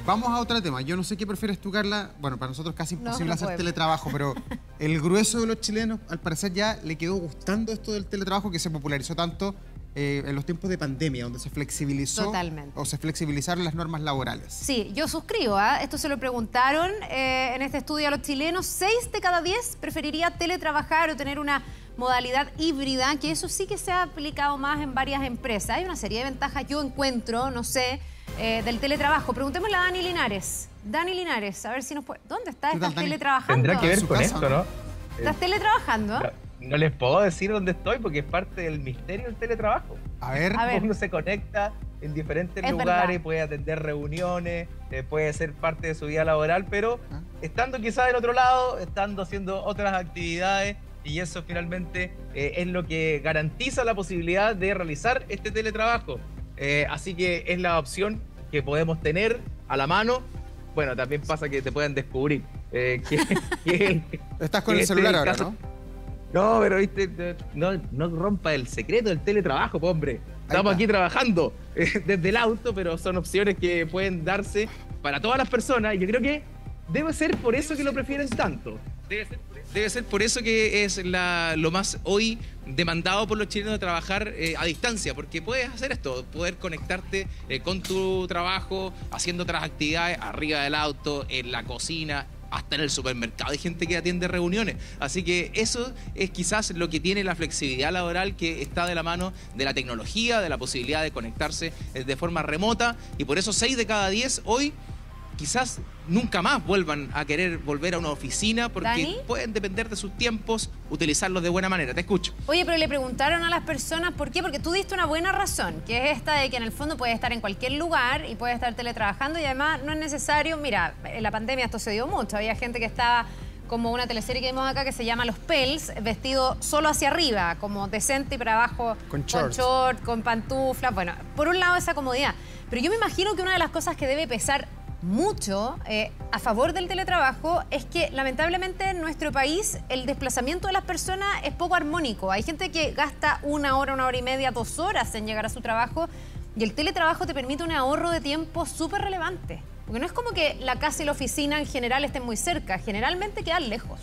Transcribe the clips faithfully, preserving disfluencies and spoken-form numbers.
Vamos a otro tema. Yo no sé qué prefieres tú, Carla. Bueno, para nosotros casi imposible no, no hacer podemos. teletrabajo, pero el grueso de los chilenos, al parecer, ya le quedó gustando esto del teletrabajo que se popularizó tanto eh, en los tiempos de pandemia, donde se flexibilizó Totalmente. o se flexibilizaron las normas laborales. Sí, yo suscribo. ¿eh? Esto se lo preguntaron eh, en este estudio a los chilenos. Seis de cada diez preferiría teletrabajar o tener una modalidad híbrida, que eso sí que se ha aplicado más en varias empresas. Hay una serie de ventajas, yo encuentro, no sé, eh, del teletrabajo. Preguntémosle a Dani Linares. Dani Linares, a ver si nos puede... ¿Dónde estás? ¿Qué tal, ¿Estás Dani? teletrabajando? Tendrá que ver su con casa, esto, ¿no? ¿no? ¿Estás teletrabajando? No, no les puedo decir dónde estoy porque es parte del misterio del teletrabajo. A ver, A ver. Uno se conecta en diferentes Es lugares, verdad. puede atender reuniones, eh, puede ser parte de su vida laboral, pero Ah. estando quizás del otro lado, estando haciendo otras actividades, y eso finalmente eh, es lo que garantiza la posibilidad de realizar este teletrabajo. Eh, así que es la opción que podemos tener a la mano. Bueno, también pasa que te pueden descubrir. eh, que, que el- estás con que el este celular es ahora, caso- ¿no? No, pero viste, no, no rompa el secreto del teletrabajo, po, hombre. Estamos está. aquí trabajando eh, desde el auto, pero son opciones que pueden darse para todas las personas. Y yo creo que debe ser por eso que lo prefieren tanto. Debe ser, debe ser por eso que es la, lo más hoy demandado por los chilenos de trabajar eh, a distancia, porque puedes hacer esto, poder conectarte eh, con tu trabajo, haciendo otras actividades arriba del auto, en la cocina, hasta en el supermercado hay gente que atiende reuniones. Así que eso es quizás lo que tiene la flexibilidad laboral, que está de la mano de la tecnología, de la posibilidad de conectarse de forma remota, y por eso seis de cada diez hoy quizás nunca más vuelvan a querer volver a una oficina porque ¿Dani? pueden depender de sus tiempos, utilizarlos de buena manera. Te escucho. Oye, pero le preguntaron a las personas por qué, porque tú diste una buena razón, que es esta de que en el fondo puedes estar en cualquier lugar y puedes estar teletrabajando, y además no es necesario, mira, en la pandemia esto se dio mucho, había gente que estaba como una teleserie que vimos acá que se llama Los Pels, vestido solo hacia arriba, como decente y para abajo, Con con shorts. short, con pantuflas, bueno, por un lado esa comodidad, pero yo me imagino que una de las cosas que debe pesar mucho eh, a favor del teletrabajo es que lamentablemente en nuestro país el desplazamiento de las personas es poco armónico. Hay gente que gasta una hora, una hora y media, dos horas en llegar a su trabajo, y el teletrabajo te permite un ahorro de tiempo súper relevante. Porque no es como que la casa y la oficina en general estén muy cerca, generalmente quedan lejos.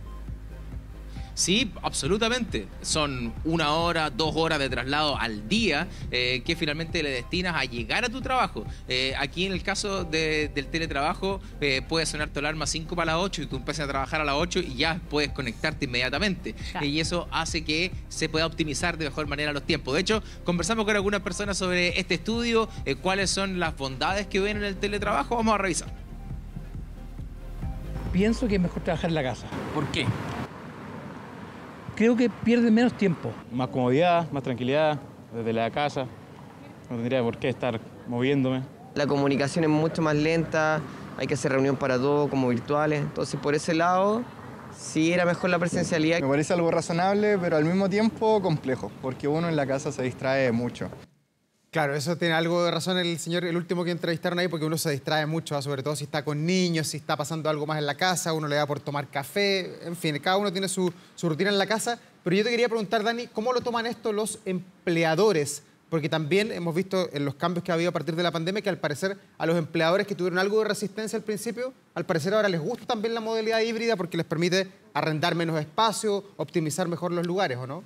Sí, absolutamente. Son una hora, dos horas de traslado al día eh, que finalmente le destinas a llegar a tu trabajo. Eh, aquí en el caso de- del teletrabajo eh, puede sonar tu alarma cinco para las ocho y tú empiezas a trabajar a las ocho y ya puedes conectarte inmediatamente. Claro. Eh, y eso hace que se pueda optimizar de mejor manera los tiempos. De hecho, conversamos con algunas personas sobre este estudio, eh, cuáles son las bondades que ven en el teletrabajo. Vamos a revisar. Pienso que es mejor trabajar en la casa. ¿Por qué? Creo que pierde menos tiempo. Más comodidad, más tranquilidad desde la casa. No tendría por qué estar moviéndome. La comunicación es mucho más lenta, hay que hacer reunión para todo como virtuales. Entonces, por ese lado, sí era mejor la presencialidad. Me parece algo razonable, pero al mismo tiempo complejo, porque uno en la casa se distrae mucho. Claro, eso tiene algo de razón el señor, el último que entrevistaron ahí, porque uno se distrae mucho, ¿ah? Sobre todo si está con niños, si está pasando algo más en la casa, uno le da por tomar café, en fin, cada uno tiene su, su rutina en la casa. Pero yo te quería preguntar, Dani, ¿cómo lo toman esto los empleadores? Porque también hemos visto en los cambios que ha habido a partir de la pandemia que al parecer a los empleadores que tuvieron algo de resistencia al principio, al parecer ahora les gusta también la modalidad híbrida porque les permite arrendar menos espacio, optimizar mejor los lugares, ¿o no?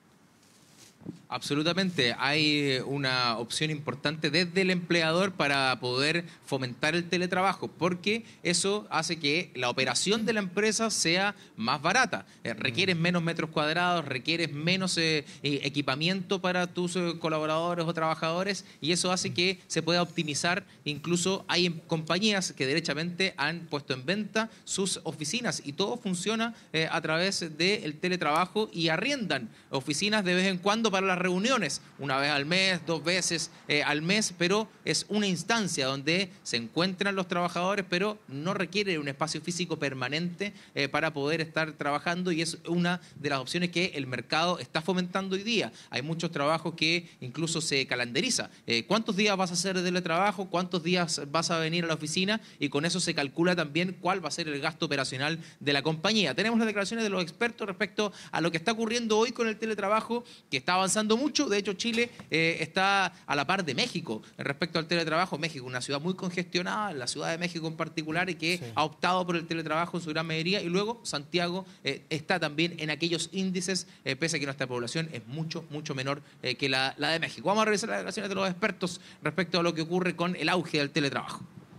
Absolutamente, hay una opción importante desde el empleador para poder fomentar el teletrabajo, porque eso hace que la operación de la empresa sea más barata. Eh, requieres menos metros cuadrados, requieres menos eh, eh, equipamiento para tus eh, colaboradores o trabajadores, y eso hace que se pueda optimizar. Incluso hay em- compañías que derechamente han puesto en venta sus oficinas y todo funciona eh, a través del teletrabajo, y arriendan oficinas de vez en cuando para las reuniones, una vez al mes, dos veces eh, al mes, pero es una instancia donde se encuentran los trabajadores, pero no requiere un espacio físico permanente eh, para poder estar trabajando, y es una de las opciones que el mercado está fomentando hoy día. Hay muchos trabajos que incluso se calendariza. Eh, ¿Cuántos días vas a hacer de teletrabajo? ¿Cuántos días vas a venir a la oficina? Y con eso se calcula también cuál va a ser el gasto operacional de la compañía. Tenemos las declaraciones de los expertos respecto a lo que está ocurriendo hoy con el teletrabajo, que está avanzando avanzando mucho. De hecho, Chile eh, está a la par de México respecto al teletrabajo. México, una ciudad muy congestionada, la Ciudad de México en particular, y que sí. ha optado por el teletrabajo en su gran mayoría. Y luego Santiago eh, está también en aquellos índices, eh, pese a que nuestra población es mucho, mucho menor eh, que la, la de México. Vamos a revisar las declaraciones de los expertos respecto a lo que ocurre con el auge del teletrabajo.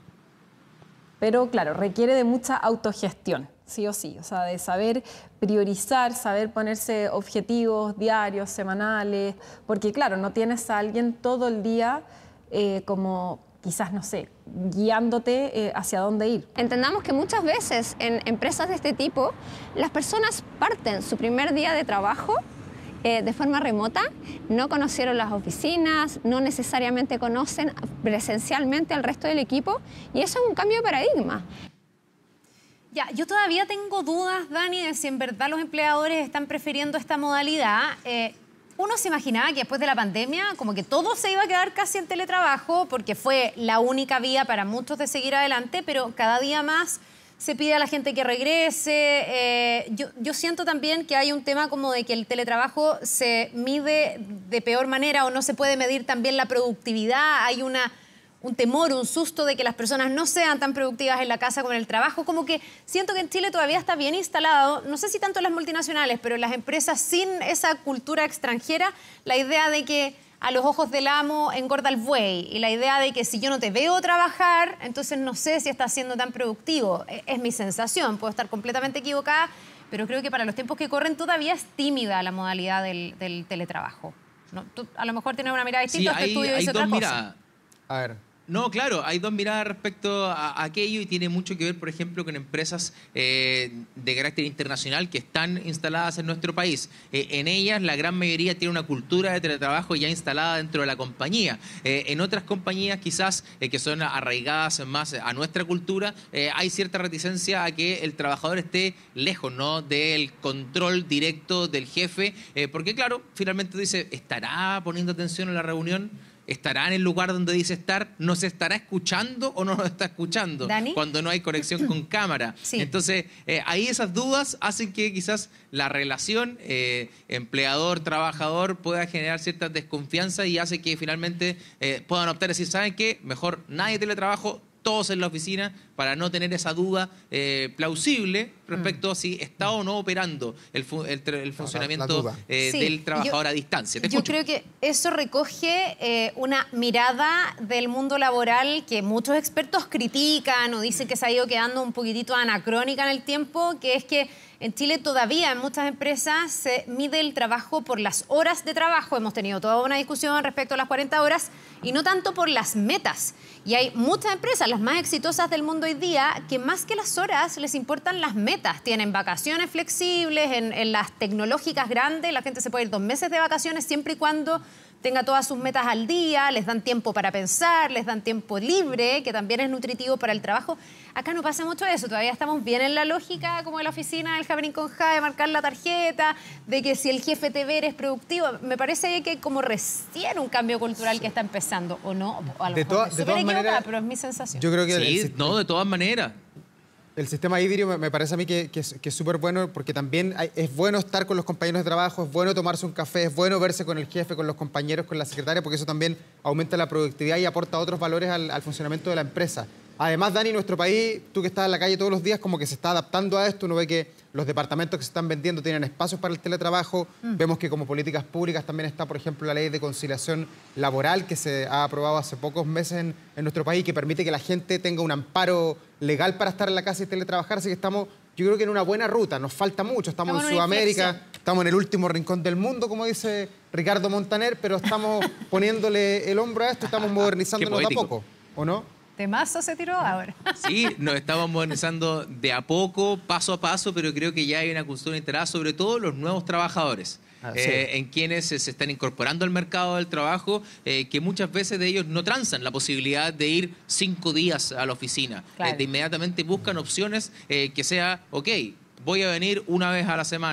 Pero claro, requiere de mucha autogestión, sí o sí, o sea, de saber priorizar, saber ponerse objetivos diarios, semanales, porque claro, no tienes a alguien todo el día eh, como quizás, no sé, guiándote eh, hacia dónde ir. Entendamos que muchas veces en empresas de este tipo, las personas parten su primer día de trabajo Eh, de forma remota, no conocieron las oficinas, no necesariamente conocen presencialmente al resto del equipo, y eso es un cambio de paradigma. Ya, yo todavía tengo dudas, Dani, de si en verdad los empleadores están prefiriendo esta modalidad. Eh, uno se imaginaba que después de la pandemia como que todo se iba a quedar casi en teletrabajo porque fue la única vía para muchos de seguir adelante, pero cada día más se pide a la gente que regrese. Eh, yo, yo siento también que hay un tema como de que el teletrabajo se mide de peor manera o no se puede medir también la productividad. Hay una, un temor, un susto de que las personas no sean tan productivas en la casa como en el trabajo. Como que siento que en Chile todavía está bien instalado, no sé si tanto en las multinacionales, pero en las empresas sin esa cultura extranjera, la idea de que a los ojos del amo engorda el buey, y la idea de que si yo no te veo trabajar, entonces no sé si estás siendo tan productivo. Es, es mi sensación, puedo estar completamente equivocada, pero creo que para los tiempos que corren todavía es tímida la modalidad del, del teletrabajo. ¿No? Tú a lo mejor tienes una mirada distinta, sí, este estudio hay dice dos otra cosa. miradas. A ver. No, claro, hay dos miradas respecto a, a aquello, y tiene mucho que ver, por ejemplo, con empresas eh, de carácter internacional que están instaladas en nuestro país. Eh, en ellas, la gran mayoría tiene una cultura de teletrabajo ya instalada dentro de la compañía. Eh, en otras compañías, quizás, eh, que son arraigadas más a nuestra cultura, eh, hay cierta reticencia a que el trabajador esté lejos, ¿no?, del control directo del jefe, eh, porque, claro, finalmente dice, ¿estará poniendo atención a la reunión? ¿Estará en el lugar donde dice estar? ¿Nos estará escuchando o no nos está escuchando? ¿Dani? Cuando no hay conexión con cámara. Sí. Entonces, eh, ahí esas dudas hacen que quizás la relación eh, empleador-trabajador pueda generar cierta desconfianza, y hace que finalmente eh, puedan optar a decir, ¿saben qué? Mejor nadie teletrabajo, todos en la oficina, para no tener esa duda eh, plausible respecto mm. a si está o no operando el, fu el, el funcionamiento la, la eh, sí, del trabajador yo, a distancia. ¿Te yo escucho? creo que eso recoge eh, una mirada del mundo laboral que muchos expertos critican o dicen que se ha ido quedando un poquitito anacrónica en el tiempo, que es que en Chile todavía en muchas empresas se mide el trabajo por las horas de trabajo. Hemos tenido toda una discusión respecto a las cuarenta horas y no tanto por las metas. Y hay muchas empresas, las más exitosas del mundo hoy día, que más que las horas les importan las metas. Tienen vacaciones flexibles, en, en las tecnológicas grandes la gente se puede ir dos meses de vacaciones siempre y cuando tenga todas sus metas al día, les dan tiempo para pensar, les dan tiempo libre, que también es nutritivo para el trabajo. Acá no pasa mucho eso, todavía estamos bien en la lógica como de la oficina del Javerín con Ja, de marcar la tarjeta, de que si el jefe te ve eres productivo. Me parece que como recién un cambio cultural que está empezando, ¿o no? O a lo de mejor to es de súper todas maneras, pero es mi sensación. Yo creo que sí, el, no, de todas maneras. El sistema híbrido me, me parece a mí que, que es súper bueno, porque también hay, es bueno estar con los compañeros de trabajo, es bueno tomarse un café, es bueno verse con el jefe, con los compañeros, con la secretaria, porque eso también aumenta la productividad y aporta otros valores al, al funcionamiento de la empresa. Además, Dani, nuestro país, tú que estás en la calle todos los días, como que se está adaptando a esto. Uno ve que los departamentos que se están vendiendo tienen espacios para el teletrabajo. Mm. Vemos que como políticas públicas también está, por ejemplo, la ley de conciliación laboral que se ha aprobado hace pocos meses en, en nuestro país, que permite que la gente tenga un amparo legal para estar en la casa y teletrabajar. Así que estamos, yo creo que en una buena ruta. Nos falta mucho. Estamos, estamos en Sudamérica, estamos en el último rincón del mundo, como dice Ricardo Montaner, pero estamos poniéndole el hombro a esto, estamos modernizándonos de a poco, ¿o no? Temazo se tiró ahora. Sí, nos estamos modernizando de a poco, paso a paso, pero creo que ya hay una cultura instalada, sobre todo los nuevos trabajadores, ah, sí. eh, en quienes se están incorporando al mercado del trabajo, eh, que muchas veces de ellos no transan la posibilidad de ir cinco días a la oficina. Claro. Eh, de inmediatamente buscan opciones eh, que sea, ok, voy a venir una vez a la semana,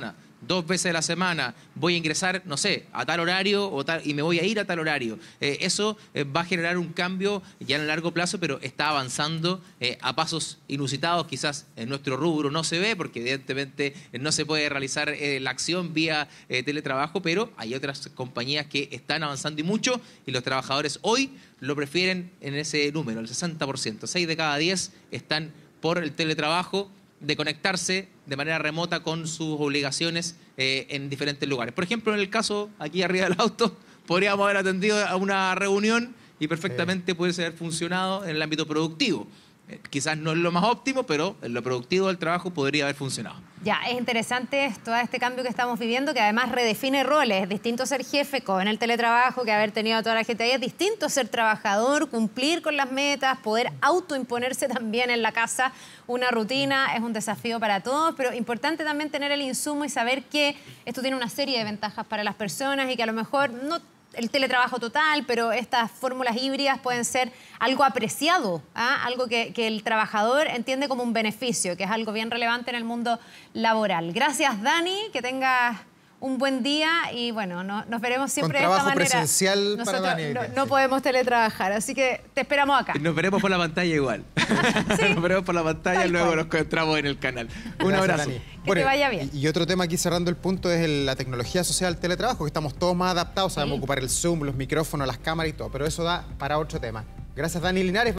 dos veces a la semana, voy a ingresar, no sé, a tal horario o tal, y me voy a ir a tal horario. Eh, eso eh, va a generar un cambio ya en el largo plazo, pero está avanzando eh, a pasos inusitados. Quizás en nuestro rubro no se ve, porque evidentemente no se puede realizar eh, la acción vía eh, teletrabajo, pero hay otras compañías que están avanzando y mucho, y los trabajadores hoy lo prefieren en ese número, el sesenta por ciento. seis de cada diez están por el teletrabajo, de conectarse de manera remota con sus obligaciones eh, en diferentes lugares. Por ejemplo, en el caso aquí arriba del auto, podríamos haber atendido a una reunión y perfectamente pudiese haber funcionado en el ámbito productivo. Eh, quizás no es lo más óptimo, pero en lo productivo del trabajo podría haber funcionado. Ya, es interesante todo este cambio que estamos viviendo, que además redefine roles. Es distinto ser jefe con el teletrabajo, que haber tenido a toda la gente ahí. Es distinto ser trabajador, cumplir con las metas, poder autoimponerse también en la casa una rutina. Es un desafío para todos, pero importante también tener el insumo y saber que esto tiene una serie de ventajas para las personas y que a lo mejor no el teletrabajo total, pero estas fórmulas híbridas pueden ser algo apreciado, ¿ah? Algo que, que el trabajador entiende como un beneficio, que es algo bien relevante en el mundo laboral. Gracias, Dani, que tengas un buen día y bueno, no, nos veremos siempre de esta manera. Con trabajo presencial Nosotros para Dani. No, no podemos teletrabajar, así que te esperamos acá. Nos veremos por la pantalla igual. Sí, nos veremos por la pantalla y tal luego cual. nos encontramos en el canal. Un Gracias, abrazo. Dani. Que te vaya bien. Y otro tema aquí cerrando el punto es el- la tecnología asociada al teletrabajo, que estamos todos más adaptados, sabemos ocupar el Zoom, los micrófonos, las cámaras y todo, pero eso da para otro tema. Gracias, Dani Linares.